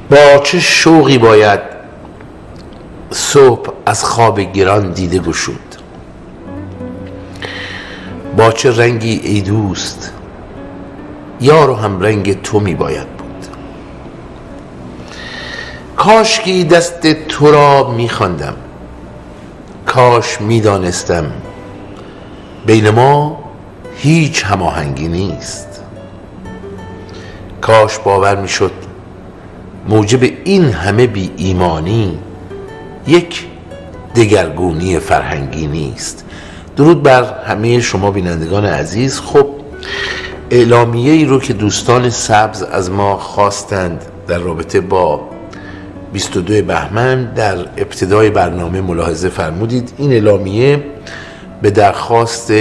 با چه شوقی باید صبح از خواب گران دیده گشود، با چه رنگی ای دوست یار و هم رنگ تو می باید بود. کاشکی دست تو را می خواندم، کاش می دانستم بین ما هیچ هماهنگی نیست. کاش باور می شد موجب این همه بی ایمانی یک دگرگونی فرهنگی نیست. درود بر همه شما بینندگان عزیز. خب اعلامیه ای رو که دوستان سبز از ما خواستند در رابطه با 22 بهمن در ابتدای برنامه ملاحظه فرمودید. این اعلامیه به درخواست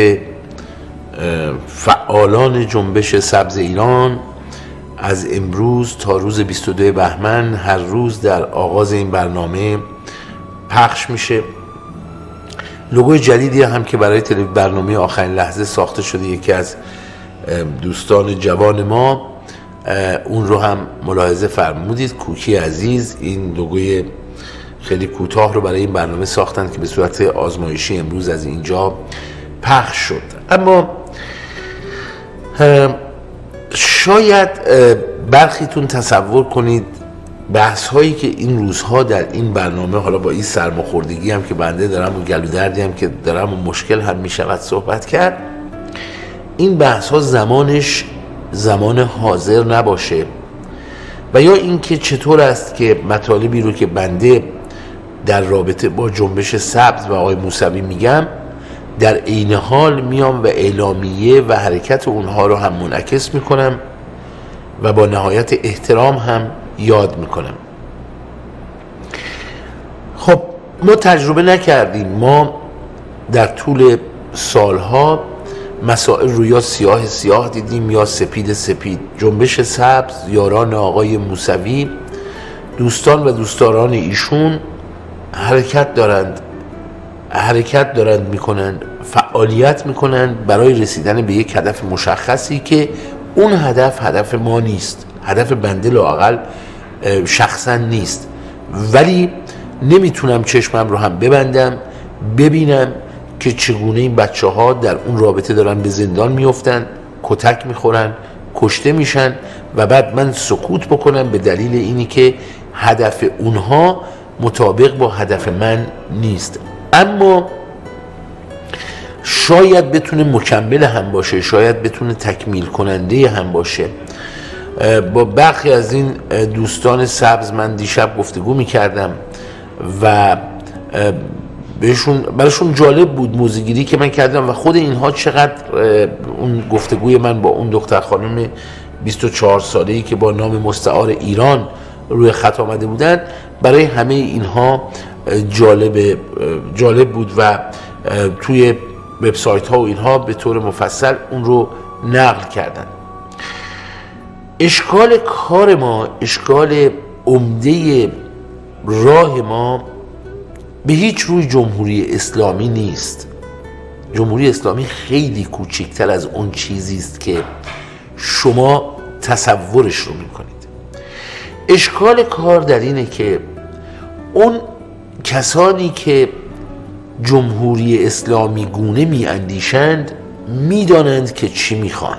فعالان جنبش سبز ایران از امروز تا روز 22 بهمن هر روز در آغاز این برنامه پخش میشه. لوگوی جدیدی هم که برای برنامه آخرین لحظه ساخته شده یکی از دوستان جوان ما، اون رو هم ملاحظه فرمودید. کوکی عزیز این لوگوی خیلی کوتاه رو برای این برنامه ساختن که به صورت آزمایشی امروز از اینجا پخش شد. اما شاید برخیتون تصور کنید بحث هایی که این روزها در این برنامه، حالا با این سرماخوردگی هم که بنده دارم و گلو دردی هم که دارم و مشکل هم می شود صحبت کرد، این بحث ها زمانش زمان حاضر نباشه و یا اینکه چطور است که مطالبی رو که بنده در رابطه با جنبش سبز و آقای موسوی میگم در عین حال میام و اعلامیه و حرکت اونها رو هم منعکس میکنم و با نهایت احترام هم یاد میکنم. خب ما تجربه نکردیم، ما در طول سالها مسائل رو یا سیاه سیاه دیدیم یا سپید سپید. جنبش سبز، یاران آقای موسوی، دوستان و دوستداران ایشون حرکت دارند میکنند، فعالیت میکنند برای رسیدن به یک هدف مشخصی که اون هدف ما نیست، هدف بنده لااقل شخصا نیست. ولی نمیتونم چشمم رو هم ببندم ببینم که چگونه این بچه ها در اون رابطه دارن به زندان میفتن، کتک میخورن، کشته میشن و بعد من سکوت بکنم به دلیل اینی که هدف اونها مطابق با هدف من نیست. اما شاید بتونه مکمل هم باشه، شاید بتونه تکمیل کننده هم باشه. با برخی از این دوستان سبز من دیشب گفتگو میکردم و براشون جالب بود موضوعگیری که من کردم و خود اینها چقدر اون گفتگوی من با اون دختر خانم 24 ساله‌ای که با نام مستعار ایران روی خط آمده بودن برای همه اینها جالب بود و توی وبسایت ها و اینها به طور مفصل اون رو نقل کردن. اشکال کار ما، اشکال عمده راه ما به هیچ روی جمهوری اسلامی نیست. جمهوری اسلامی خیلی کوچکتر از اون چیزی است که شما تصورش رو میکنید. اشکال کار در اینه که اون کسانی که جمهوری اسلامی گونه می اندیشند میدانند که چی میخوان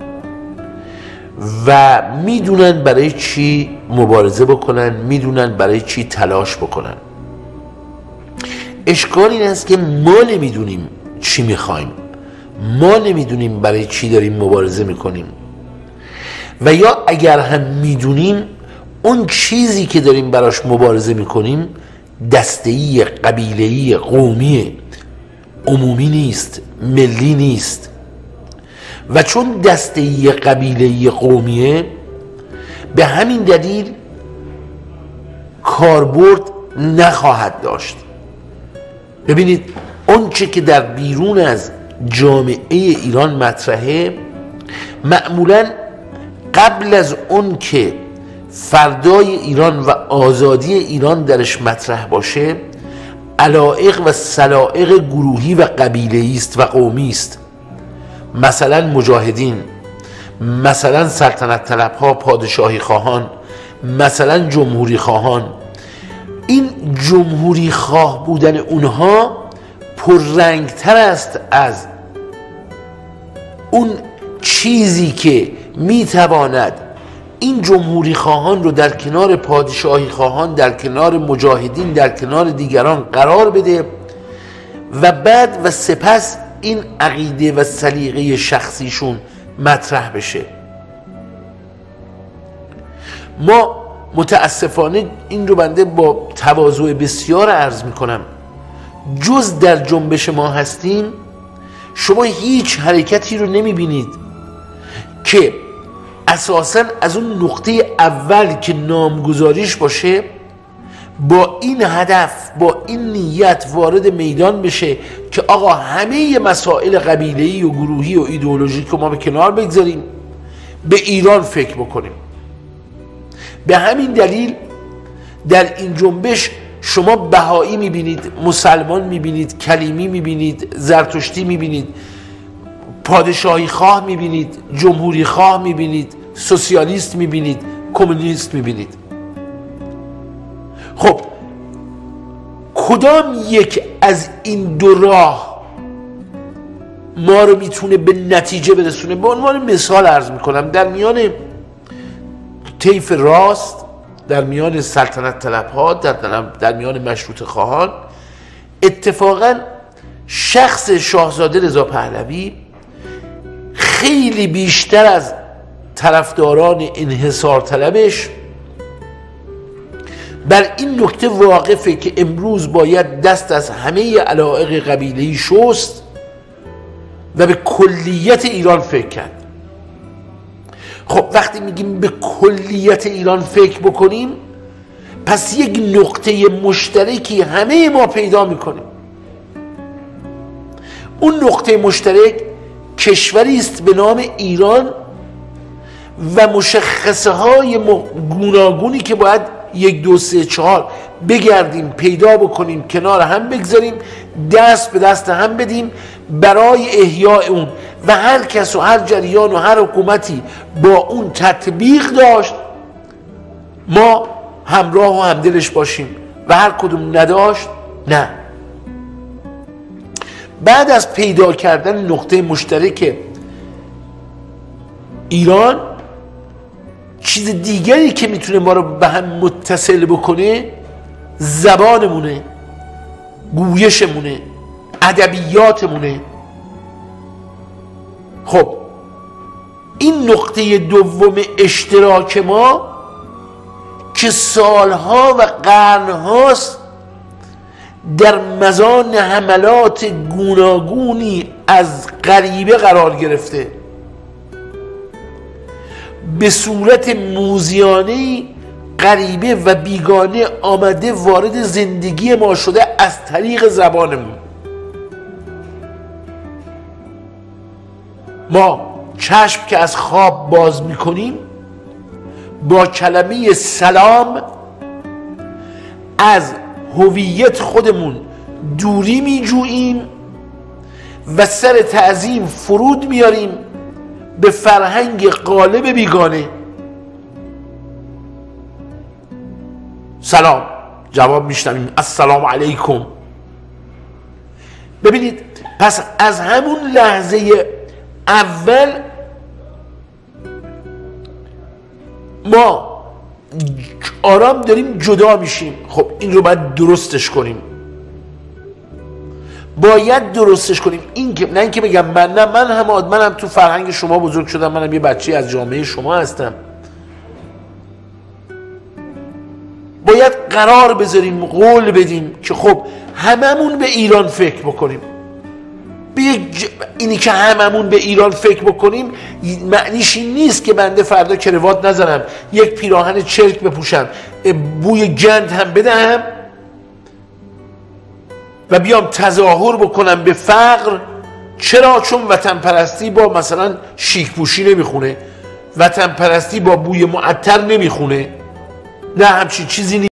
و میدونن برای چی مبارزه بکنن، میدونن برای چی تلاش بکنن. اشکال این است که ما نمیدونیم چی میخوایم، ما نمیدونیم برای چی داریم مبارزه میکنیم و یا اگر هم میدونیم اون چیزی که داریم براش مبارزه میکنیم دسته‌ای، قبیله‌ای، قومی، عمومی نیست، ملی نیست و چون دسته‌ای، قبیله‌ای، قومیه به همین دلیل کاربرد نخواهد داشت. ببینید اون چه که در بیرون از جامعه ایران مطرحه معمولاً قبل از اون که فردای ایران و آزادی ایران درش مطرح باشه علایق و سلایق گروهی و قبیله‌ای است و قومی است. مثلا مجاهدین، مثلا سلطنت طلبها، پادشاهی خواهان، مثلا جمهوری خواهان، این جمهوری خواه بودن اونها پررنگتر است از اون چیزی که میتواند این جمهوری خواهان رو در کنار پادشاهی خواهان، در کنار مجاهدین، در کنار دیگران قرار بده و بعد و سپس این عقیده و سلیقه شخصیشون مطرح بشه. ما متاسفانه این رو بنده با تواضع بسیار عرض میکنم، جز در جنبش ما هستیم شما هیچ حرکتی رو نمیبینید که اساساً از اون نقطه اول که نامگذاریش باشه با این هدف، با این نیت وارد میدان بشه که آقا همه مسائل قبیله‌ای و گروهی و ایدئولوژیک رو ما به کنار بگذاریم، به ایران فکر بکنیم. به همین دلیل در این جنبش شما بهایی میبینید، مسلمان میبینید، کلیمی میبینید، زرتشتی میبینید، پادشاهی خواه میبینید، جمهوری خواه میبینید، سوسیالیست میبینید، کمونیست میبینید. خب کدام یک از این دو راه ما رو میتونه به نتیجه برسونه؟ به عنوان مثال عرض میکنم، در میان طیف راست، در میان سلطنت طلب ها، در میان مشروط خواهان، اتفاقا شخص شاهزاده رضا پهلوی خیلی بیشتر از طرفداران انحصار طلبش بر این نکته واقفه که امروز باید دست از همه علایق قبیله‌ای شست و به کلیت ایران فکر کرد. خب وقتی میگیم به کلیت ایران فکر بکنیم، پس یک نقطه مشترکی همه ما پیدا میکنیم. اون نقطه مشترک کشوری است به نام ایران و مشخصه های گوناگونی که باید 1 2 3 4 بگردیم، پیدا بکنیم، کنار هم بگذاریم، دست به دست هم بدیم برای احیاء اون. و هر کس و هر جریان و هر حکومتی با اون تطبیق داشت ما همراه و همدلش باشیم و هر کدوم نداشت نه. بعد از پیدا کردن نقطه مشترک ایران، چیز دیگری که میتونه ما رو به هم متصل بکنه زبانمونه، گویشمونه، ادبیاتمونه. خب این نقطه دوم اشتراک ما که سالها و قرنهاست در مزان حملات گوناگونی از غریبه قرار گرفته، به صورت موذیانه‌ای غریبه و بیگانه آمده وارد زندگی ما شده از طریق زبانمون. ما چشم که از خواب باز میکنیم با کلمه سلام از هویت خودمون دوری میجوییم و سر تعظیم فرود میاریم به فرهنگ غالب بیگانه. سلام، جواب میشنویم السلام علیکم. ببینید، پس از همون لحظه اول ما آرام داریم جدا میشیم. خب این رو باید درستش کنیم، باید درستش کنیم. این که نه اینکه بگم منم تو فرهنگ شما بزرگ شدم، منم یه بچه از جامعه شما هستم. باید قرار بذاریم، قول بدیم که خب هممون به ایران فکر بکنیم. اینی که هممون به ایران فکر بکنیم معنیش این نیست که بنده فردا کروات نزنم، یک پیراهن چرک بپوشم، بوی گند هم بدهم و بیام تظاهر بکنم به فقر. چرا؟ چون وطن پرستی با مثلا شیک پوشی نمیخونه، وطن پرستی با بوی معطر نمیخونه. نه، همچین چیزی نیست.